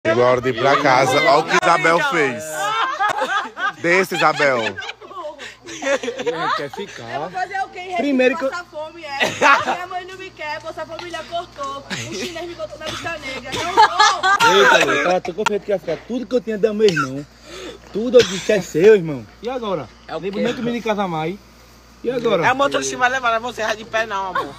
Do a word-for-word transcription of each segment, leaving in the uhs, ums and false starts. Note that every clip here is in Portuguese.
Chegou a hora de ir pra casa. Olha o que Isabel fez. Desce, Isabel. Quer ficar. Eu vou fazer o quê? Primeiro que eu... Passar fome, é. Minha mãe não me quer, Bolsa Família cortou. O chinês me botou na lista negra. Não vou. Eita, eu tava tão confiante que ia ficar. Tudo que eu tinha da meu irmão. Tudo eu disse é seu, irmão. E agora? É o nem que me casa mais. E agora? É o motorista que vai levar você, vai de pé não, amor.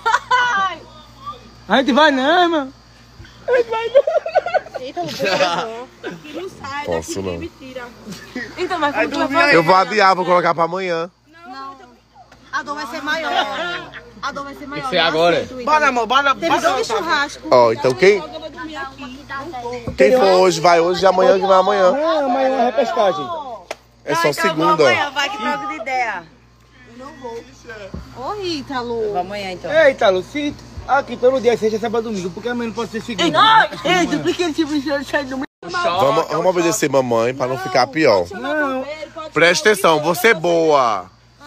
A gente vai não, irmão. A gente vai não. Eita, não Aqui não sai, Posso daqui não. ninguém me tira. Então, mas como tu vai fazer? Eu vou adiar, vou colocar pra amanhã. Não. A dor vai ser maior. A dor vai ser maior. Isso é agora. Bora, amor, bora. Teve dois churrascos. Ó, então quem, Eu vou dormir aqui. quem for hoje vai hoje e amanhã que vai amanhã. Não, amanhã é uma repescagem. É só segunda. Vai que troca de ideia. Eu não vou. Ô, Ítalo. Amanhã então. Eita, Luci. Aqui todo dia, seja sábado domingo, porque amanhã não pode ser segunda. Eita, por que ele tipo de sair do meio? Vamos, vamos obedecer mamãe pra não ficar pior. Não. Presta atenção, você é boa.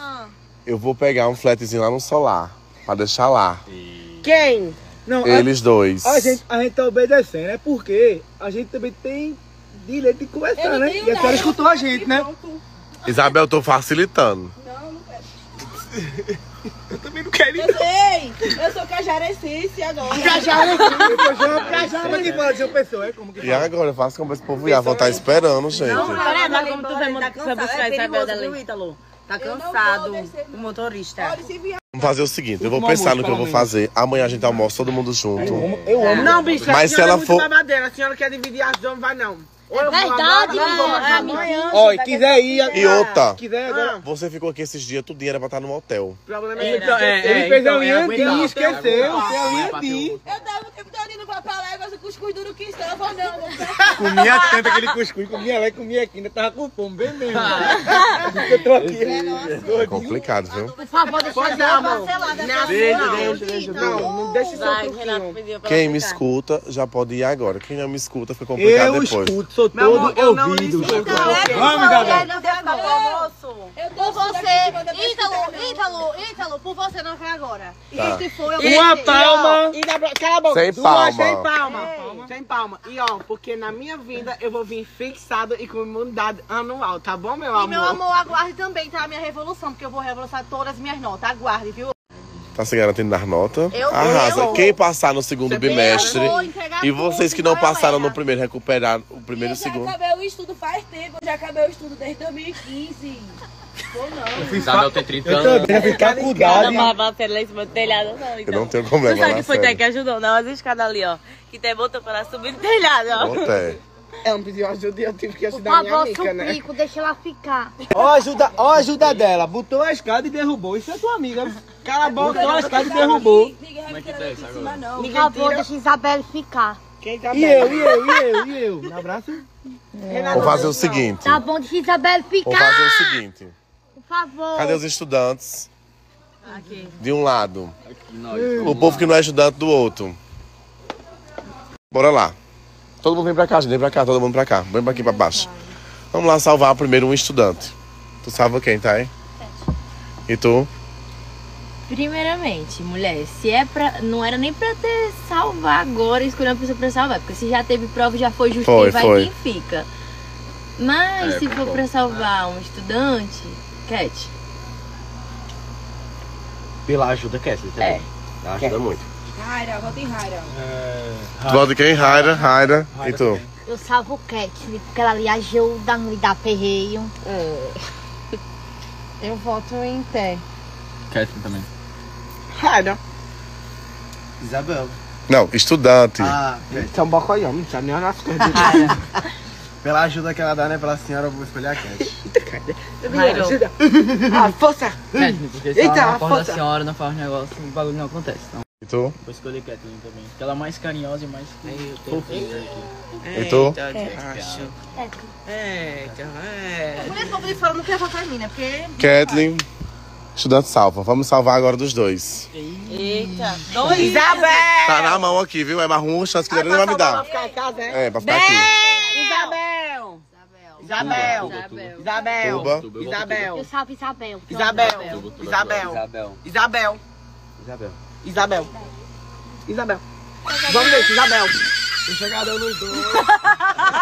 Eu vou pegar um flatzinho lá no solar. Pra deixar lá. Quem? Não, Eles dois. a, a, gente, a gente tá obedecendo, é porque a gente também tem direito de Eu conversar, não né? tenho E a senhora nada, escutou a gente, né? pronto. Isabel, tô facilitando. Não, não quero. Eu também não quero ir. Eu sei. Eu sou cajarecense agora. Eu tô já Cajaba que fala de uma pessoa, é como que E agora, eu faço como esse povo ia. Vão estar esperando, gente. Peraí, mas como tu vai, Tá tu vai buscar é Isabel perigoso, dali? viu, Ítalo? Tá Eu não vou cansado descer, o não. motorista. Olha, se vier. Vamos fazer o seguinte, eu vou pensar no que eu vou fazer. Amanhã a gente almoça todo mundo junto. eu amo. Não, bicho, Mas a se senhora ela é muito for- babadeira. A senhora quer dividir as duas, não vai não. Ou eu vou Verdade, agora, ou eu vou menina. amanhã. Olha, quiser ir... E outra, Quiser agora... você ficou aqui esses dias, tudo era pra estar no hotel. O problema é Então, é, que ele fez a unha de esqueceu, fez a unha de... Eu tava o tempo todo indo pra Paléguas, o cuscuz duro que estava. Eu falei, não, vou ficar. Comia tanto aquele cuscuz, comia lá e comia aqui, ainda tava com fome, bem mesmo. Eu tô aqui. É complicado, viu? Por favor, deixa eu dar uma parcelada. Não, Deixa, deixa, deixa. Não, não deixa Vai, seu o Renato truquinho. pediu pra Quem ela me ficar. escuta já pode ir agora. Quem não me escuta fica complicado Eu depois. escuto, sou Meu amor, todo eu não ouvido. lhe escuto. Vamos, Isabel. Não quer ficar pro almoço. Eu Por tô você, Ítalo, Ítalo, Ítalo, por você não vai agora. E Tá. se for, eu Uma vou palma. E da... Cala a boca. Sem Duas, palma. Sem palma. Sem palma. E ó, porque na minha vida eu vou vir fixado e com imunidade anual, tá bom, meu E amor? meu amor, aguarde também, tá? A minha revolução, porque eu vou revolucionar todas as minhas notas. Aguarde, viu? Tá se garantindo nas notas? Eu- Arrasa. eu- Quem passar no segundo Você bimestre Eu vou entregar e tudo, vocês que não igual passaram ela. no primeiro, recuperar o primeiro e o Eu já segundo. acabei o estudo faz tempo. Eu já acabei o estudo desde dois mil e quinze. Vou não. Isabel tem trinta Eu anos. também, eu fiz Não, faculdade. mas vai ser lá em cima do telhado, não. Eu Então. não tenho Tu problema sabe na que foi até série. que ajudou, não? As escadas ali, ó. Que até botou pra ela subir no telhado, ó. Até. Ela me pediu ajuda e eu tive que Por ajudar minha favor, amiga, né? suplico, deixa ela ficar. Ó a ajuda, ó a ajuda dela. Botou a escada e derrubou. Isso é tua amiga. Cala a boca, botou a escada e derrubou. Ninguém vai me tirar daqui de cima, não. Por Ninguém favor, tira. deixa Isabelle ficar. Quem tá E bem? eu, e eu, e eu, e eu. Um abraço. Vou fazer o seguinte. Tá bom, deixa Isabelle Vou ficar. fazer o seguinte. Por favor. Cadê os estudantes? Aqui. De um lado. Nós. O povo que não é estudante do outro. Bora lá. Todo mundo vem pra cá, gente. Vem pra cá, todo mundo pra cá. Vem pra aqui pra baixo. Vamos lá salvar primeiro um estudante. Tu salva quem, tá aí? E tu? Primeiramente, mulher, se é pra. Não era nem pra ter salvar agora e escolher uma pessoa pra salvar. Porque se já teve prova, já foi justo, Foi, quem vai foi. quem fica. Mas É, se for concordo. pra salvar um estudante, Cat. Pela ajuda, Kessley, também. É. Ela ajuda muito. Raira, vota em Raira. Tu volta quem? Raira, Raira. E tu? Eu salvo o Catherine, porque ela lhe ajuda a me dar perreio. Eu voto em Té. Kessley também. Raira. Isabel. Não, estudante. Ah, São bocoião, não sabe nem as coisas. pela ajuda que ela dá, né, pra senhora, eu vou escolher a Cat. Rairo. Ah, força! Kathleen, porque se Eita, ela não acorda força. a senhora, não faz negócio, o bagulho não acontece. Então, E tu? vou escolher Kathleen também. Porque ela é mais carinhosa e mais fofinha aqui. E tu? Eita, é. Mulher povo de fora não quer votar em mim, né? Porque... Kathleen, estudante salva. Vamos salvar agora dos dois. Eita. Dois. Isabel! Tá na mão aqui, viu? É mais uma chance que ele não vai me Pra dar. ficar em casa, é? É, pra ficar aqui. Isabel! Isabel! Isabel. Isabel! Tuba. Isabel! Eu salvo Isabel. Isabel! Isabel. Isabel! Isabel. Isabel! Isabel. Isabel! Isabel! Vamos ver, Isabel! Tô chegadão nos dois.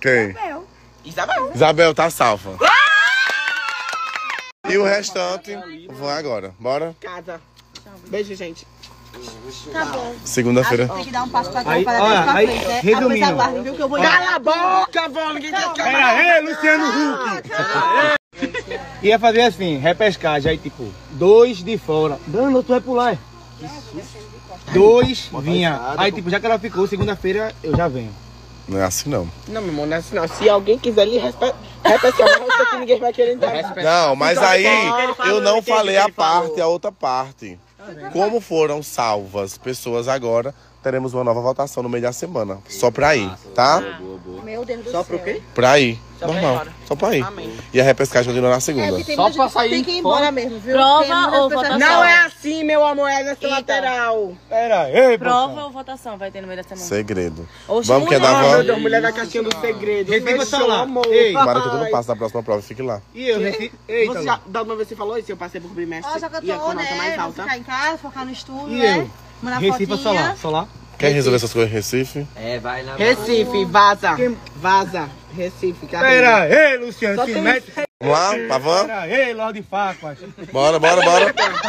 Quem? Isabel. Isabel. Isabel tá salva. E o restante, vou agora. Bora? Casa. Beijo, gente. Tá bom. Segunda-feira. Tem que dar um passo pra trás Aí, para olha, dar pra aí, frente, né? resumindo. Depois aguarde, viu, que eu vou... Cala a boca, vô. Ninguém quer Pera aí, Luciano Huck. Ia fazer assim, repescagem, aí tipo, dois de fora. Dando, tu vai pular. é? Dois vinha. Aí tipo, já que ela ficou, segunda-feira eu já venho. Não é assim, não. Não, meu irmão, não é assim não. Se alguém quiser lhe repescar, mas aqui ninguém vai querer entrar. Não, mas Então, aí ele falou, eu não eu entendi falei o que a ele falou. parte, a outra parte. Como foram salvas pessoas agora, teremos uma nova votação no meio da semana. Só pra ir, tá? Meu Deus do Só céu. pro quê? Pra ir. Só pra ir Normal. embora. Só pra ir. Amém. E a repescagem continua na É, segunda. porque tem Só muita pra gente sair que tem que ir fora. embora mesmo, viu? Prova Porque muitas ou pessoas- votação? Não é assim, meu amor, é nessa lateral. Pera aí, Prova ou votação vai ter no meio da semana? Segredo. Oxe, Vamos que é mulher. da Ah, meu van. Deus, mulher da caixinha do segredo. Recife Fechou, vai falar. amor. Ei, Tomara que tu não passe na próxima prova e fique lá. E eu, Recife... Eita, Você já, da última vez você falou isso, eu passei por bimestre Ó, só que eu e a tô, com nota né? mais Vou alta. ficar em casa, focar no estudo, E né? eu? Mandar Recife fotinha. só lá, só lá. Quer resolver essas coisas em Recife? É, vai lá. Recife, vaza. Vaza. Recife, cara. Pera aí, Luciano, Só se tem mete... Vamos lá, pra van? Pera aí, Lorde Facas. Bora, bora, bora.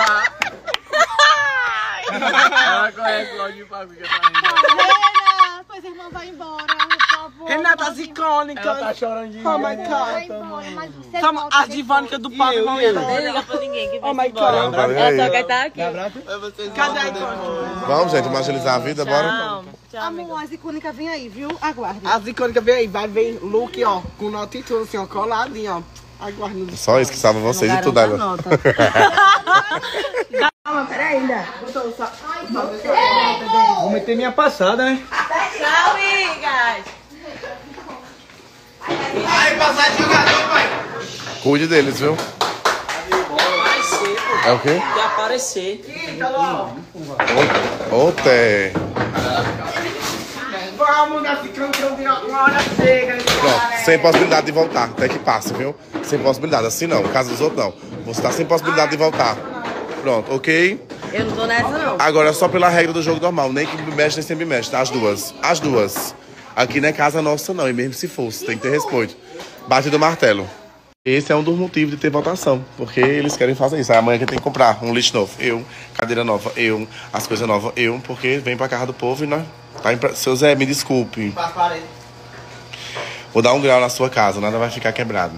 Ela conhece logo de bagulho. Renan, pois a irmã vai embora, por favor. Renatas icônicas. Ela tá chorando de Oh my Vai God. embora, mas você Tamo- volta As depois. divânicas do papo vão eu, e eu? Não embora. liga pra ninguém que vai Oh my embora. God. Valeu, Ela só aí. quer estar aqui. Dá abraço? Cadê a icônica? Vamos, gente, vamos agilizar a vida, bora? Tchau. Tchau, amiga. Amor, as icônicas vêm aí, viu? Aguarde. As icônicas vem aí, vai vir look, ó, com nota e tudo, assim, ó, coladinho, ó. Aguarde no Só isso que salva vocês e tudo agora. Calma, peraí ainda. Vou meter minha passada, né? Tchau, amigas. Cuide deles, viu? É o quê? Quer aparecer. Ô, Té. Vamos, nessa icônica, uma hora chega. Pronto, sem possibilidade de voltar, até que passe, viu? Sem possibilidade, assim não, caso dos outros não. Você tá sem possibilidade de voltar. Pronto, ok? Eu não tô nessa, não. Agora, só pela regra do jogo normal, nem que bimestre nem sem bimestre, tá? As duas. As duas. Aqui não é casa nossa não, e mesmo se fosse, tem que ter respeito. Bate do martelo. Esse é um dos motivos de ter votação, porque eles querem fazer isso. Aí amanhã quem tem que comprar um lixo novo, eu. Cadeira nova, eu. As coisas novas, eu. Porque vem pra casa do povo e nós... Tá em... Seu Zé, me desculpe. Vou dar um grau na sua casa, nada vai ficar quebrado.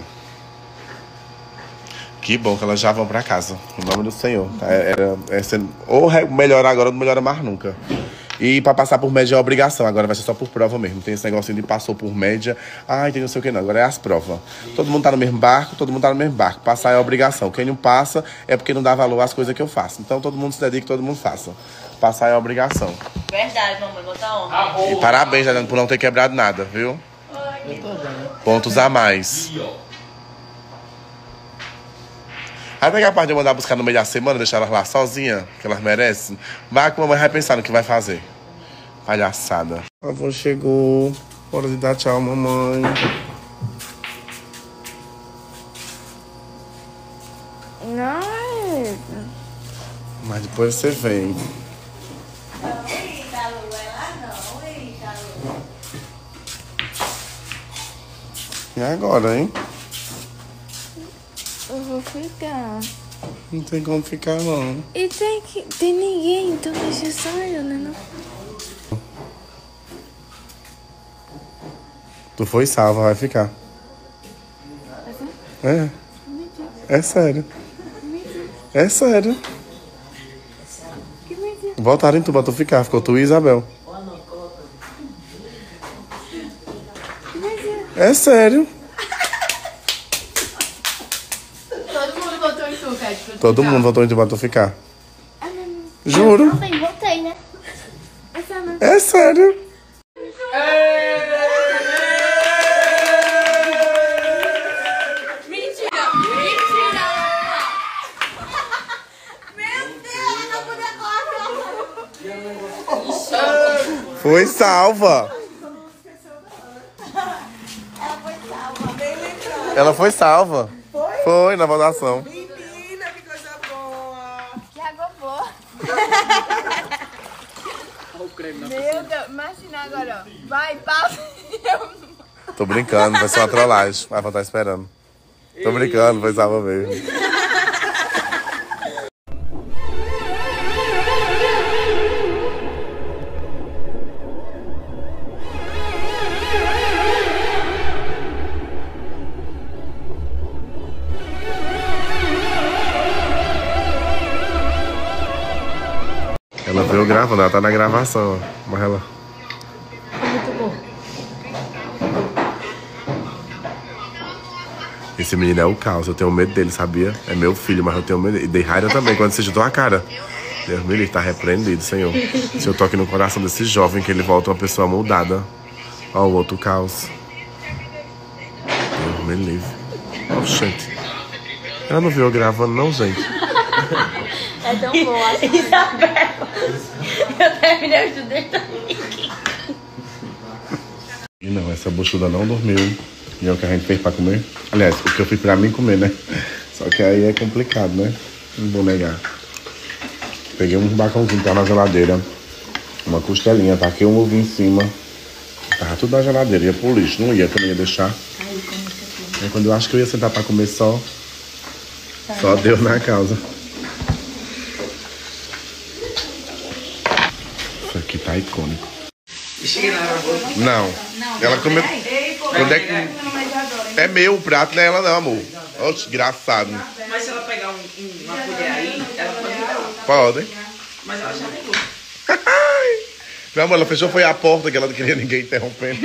Que bom que elas já vão pra casa. Em nome do Senhor. Tá? Era, é sendo... Ou melhorar agora, ou não melhora mais nunca. E pra passar por média é obrigação. Agora vai ser só por prova mesmo. Tem esse negocinho de passou por média. Ai, tem não sei o que não. Agora é as provas. Todo mundo tá no mesmo barco, todo mundo tá no mesmo barco. Passar é obrigação. Quem não passa é porque não dá valor às coisas que eu faço. Então todo mundo se dedica, todo mundo faça. Passar é obrigação. Verdade, mamãe. Botar honra. E parabéns, Adriano, por não ter quebrado nada, viu? Pontos a mais. Até capaz de eu mandar buscar no meio da semana, deixar elas lá sozinha, que elas merecem. Vai que a mamãe vai pensar no que vai fazer. Palhaçada. A avó chegou. Hora de dar tchau, mamãe. Não. Mas depois você vem. E agora, hein? Eu vou ficar. Não tem como ficar, não. E tem que. Tem ninguém, então deixa só eu, né? Não? Tu foi salva, vai ficar. É. É sério. É sério. Que mentira. Voltaram em tu pra tu ficar. Ficou tu e Isabel. É sério. Todo mundo votou em tu, Cat. Todo mundo votou em tu pra tu ficar. Juro. Não, bem, votei, né? Essa não. É sério. Mentira! Mentira! Foi salva. Ela foi salva. Foi? Foi na votação. Menina, que coisa boa. Que água boa. Meu Deus, imagina agora, ó. Vai, pausa. Tô brincando, vai ser uma trollagem. Vai estar esperando. Tô brincando, foi salva mesmo. Ela veio gravando, ela tá na gravação, ó. Mas ela... Muito bom. Esse menino é o caos, eu tenho medo dele, sabia? É meu filho, mas eu tenho medo dele. E dei raiva também, quando você juntou a cara. Deus me livre, tá repreendido, Senhor. Se eu toque no coração desse jovem, que ele volta uma pessoa moldada. Ó, o outro caos. Deus me livre. Ó, gente. Ela não viu eu gravando, não, gente? É tão bom assim. Isabel, eu terminei o estudei também. E não, essa buchuda não dormiu. E é o que a gente fez pra comer. Aliás, o que eu fiz pra mim comer, né? Só que aí é complicado, né? Não vou negar. Peguei um bacãozinho que tá na geladeira. Uma costelinha, taquei um ovo em cima. Tava tudo na geladeira, ia pro lixo. Não ia, também ia deixar. Aí quando eu acho que eu ia sentar pra comer só, só deu na causa. Isso aqui tá icônico. Não. Ela comeu. Quando é que... É meu o prato, não é ela não, amor. Oxe, engraçado. Mas se ela pegar um, um, uma colher aí, ela pode pegar. Pode. Mas ela já pegou. Meu amor, ela fechou foi a porta que ela não queria ninguém interrompendo.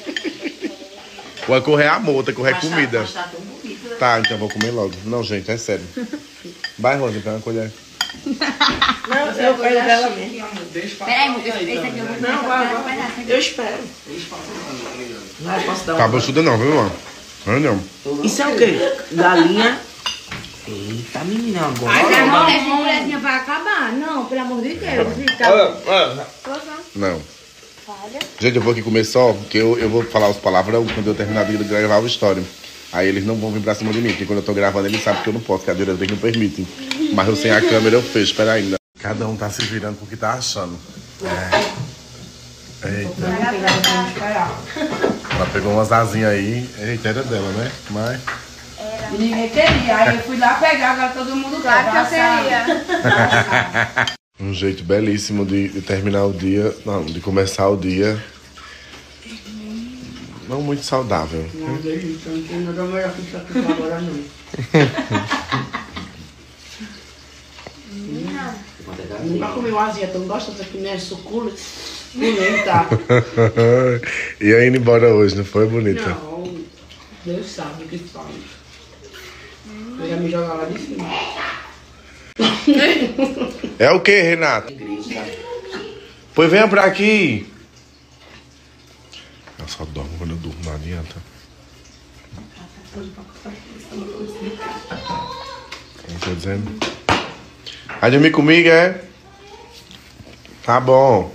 O correr é amor, outra correr é comida. Mas tá tão bonito, né? Tá, então vou comer logo. Não, gente, é sério. Vai, Rosa, pega uma colher. Não, eu quero dela mesmo. Peraí, amor, esse aqui eu vou Não, vai, vai. Eu espero. Não, eu posso dar Tá uma... buchuda não, viu, irmão? Não, não. Isso é o quê? Galinha. Eita, menina, agora. Ai, não, essa mulherzinha vai acabar. Não, pelo amor de Deus. Fica... Não. Gente, eu vou aqui comer só, porque eu, eu vou falar os palavrão quando eu terminar de gravar o story. Aí eles não vão vir pra cima de mim, porque quando eu tô gravando eles sabem que eu não posso, que a direita não permite. Mas eu sem a câmera eu fecho, espera ainda. Cada um tá se virando pro que tá achando. É. Eita. Ela pegou umas asinhas aí. Eita, era dela, né? Mas... E ninguém queria, aí eu fui lá pegar, agora todo mundo quer. Claro que eu queria. Um jeito belíssimo de, de terminar o dia, não, de começar o dia. Não muito saudável. Não, delícia, não tem nada melhor que isso aqui pra agora, não. Nunca comi uma asinha tão gostosa que nem suculenta. E aí indo embora hoje, não foi, bonita? Não, Deus sabe o que faz. Eu ia me jogar lá de cima. É o que, Renato? Pois venha pra aqui. Eu só dormo quando eu durmo, não adianta. Como tô dizendo? Vai dormir comigo, é? Tá bom.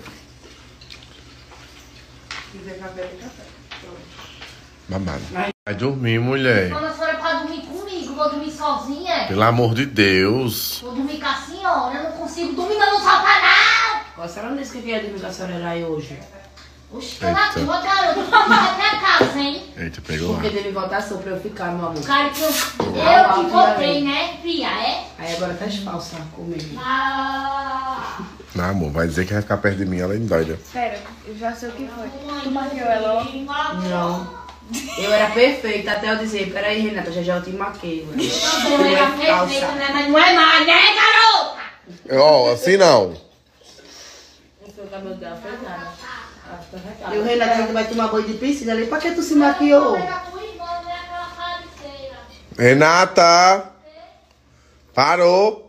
Babado. Vai dormir, mulher. Quando a senhora pode dormir comigo, vou dormir sozinha. Pelo amor de Deus. Vou dormir com a senhora, eu não consigo dormir no sofá, não. A senhora não disse que queria dormir com a senhora aí hoje. Oxi, eu aqui, vou dar, eu vou pra minha casa, hein? Eita, pegou lá. Porque teve votação pra eu ficar, meu amor. Cara, que eu, eu que votei, né, filha, é? Aí agora tá falsa comigo. Ah... Não, amor, vai dizer que vai ficar perto de mim, ela é doida. Pera, eu já sei o que foi. Tu maquiou ela, ó. Não. Eu era perfeita até eu dizer, peraí, Renata, já já eu te maquei. Eu era perfeita, né? Mas não é mais, né, garota? Ó, oh, assim não. Não foi o cabelo dela, fez nada. E o Renato vai tomar banho de piscina ali, pra que tu se maquiou? Renata! Parou!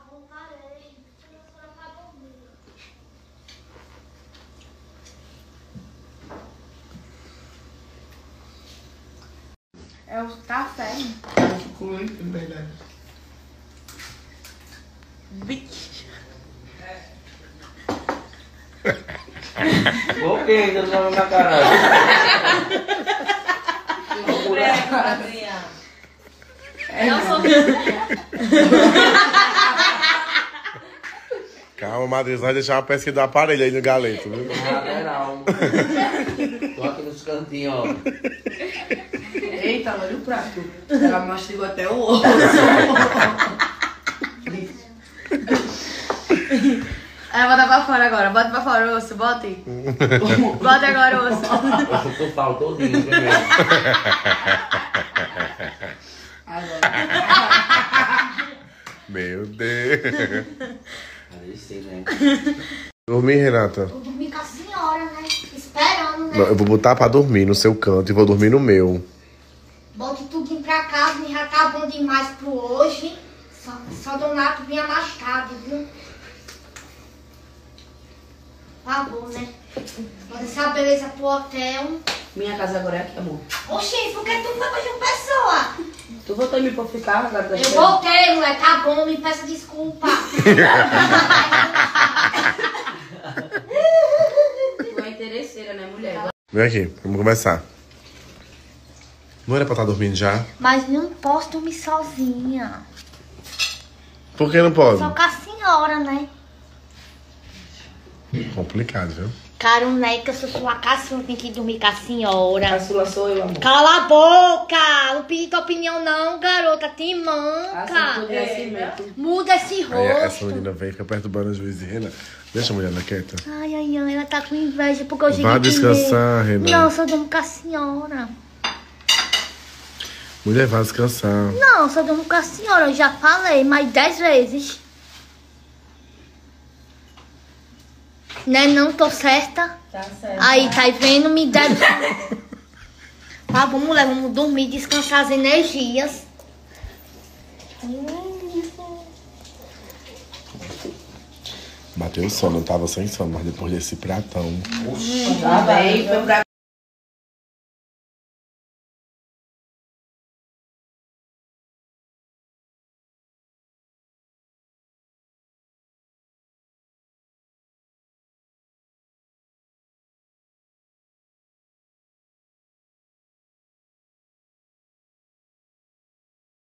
É o café. Ficou aí, em verdade. O que ainda não na caralho? Eu sou Calma, Madrinha, vai deixar uma pesquisa do aparelho aí no galeto, viu? Lateral. Tô aqui nos cantinhos, ó. Eita, olha o prato. Ela mastigou até o osso. É, bota pra fora agora. Bota pra fora o osso. Bota aí. Bota agora o osso. Eu chuto o pau todinho primeiro. Meu Deus. Aí sim, né? Dormir, Renata? Vou dormir com a senhora, né? Esperando, né? Não, eu vou botar pra dormir no seu canto e vou dormir no meu. Bote tudo pra casa, já tá bom demais pro hoje. Só, só Donato vinha mais tarde, viu? Tá bom, né? Bota essa beleza pro hotel. Minha casa agora é aqui, amor. Oxi, por que tu foi com uma pessoa? Tu voltou em mim pra ficar agora? Eu voltei, mulher, tá bom, me peça desculpa. Tu é interesseira, né, mulher? Vem aqui, vamos começar. Não era pra estar dormindo já? Mas não posso dormir sozinha. Por que não pode? Só com a senhora, né? Complicado, viu? Caroneca, eu sou sua caçula, tem que dormir com a senhora. Caçula sou eu, amor. Cala a boca! Não pedi tua opinião não, garota, te manca. Assim, é assim mesmo. Muda esse rosto. Aí essa menina vem, fica perturbando a juiz de Rena. Deixa a mulher na quieta. Ai, ai, ai, ela tá com inveja porque eu cheguei Vá descansar, primeiro. Renan. Não, só durmo com a senhora. Mulher, vá descansar. Não, só durmo com a senhora, eu já falei mais dez vezes. Né, não tô certa? Tá certo. Aí, tá vendo? Me deve. Tá bom, mulher, vamos dormir, descansar as energias. Bateu o sono, eu tava sem sono, mas depois desse pratão. Tá bem, foi pra